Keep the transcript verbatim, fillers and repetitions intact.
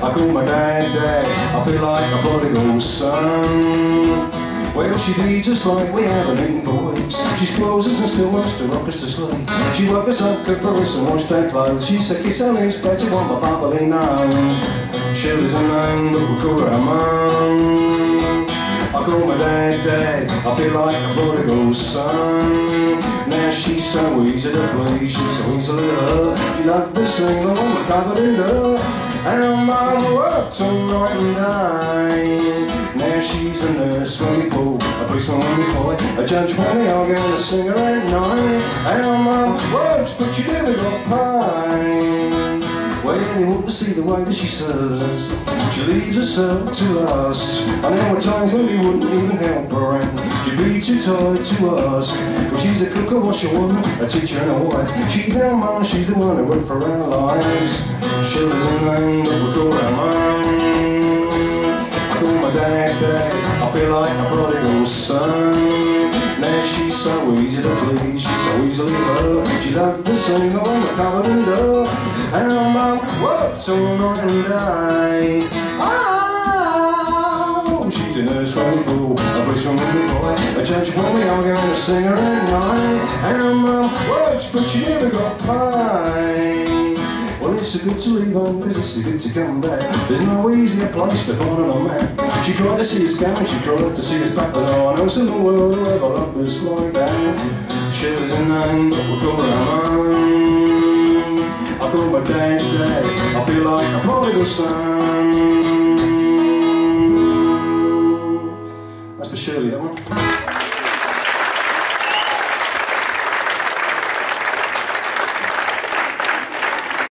I call my dad, dad, I feel like a prodigal son. Well, she be just like we haven't eaten for weeks. She spoils us and still wants to rock us to sleep. She woke us up, cooked for us and washed our clothes. She said, kiss on his bed to want my bubbly nose. Shirley's a name, but we call her mum. I call my dad, dad, I feel like a prodigal son. Now she's so easy to please, she's so easy to love. She loved to sing on the covered in dirt. And her mum worked all night and day. Now she's a nurse when we fall, a policeman when we fight, a judge when we argue, and a singer at night. And her mum works, but she never got paid. Well, you ought to see the way that she serves us. She leaves herself to us. And there were times when we wouldn't even help her, and she'd be too tired to ask. Well, she's a cook, a washerwoman, a teacher and a wife. She's our mum, she's the one who worked for our lives. Shirley's a name, but we call her mum. I call my dad, dad, I feel like a prodigal son. Now she's so easy to please, she's so easily loved. She loved to sing on the covered in dirt. And her mum worked all night and day. Oh, she's a nurse when we fall, a policeman when we fight, a judge when we argue, and a singer at night. And her mum works, but she never got paid. Well, it's so good to leave home, cause it's so good to come back. There's no easier place to find on a map. She tried to see us going, she tried to see us back, but no one else in the world who ever loved us like that. Shirley's a name, but we call her mum. I call my dad, dad, I feel like a prodigal son. That's for Shirley, that one.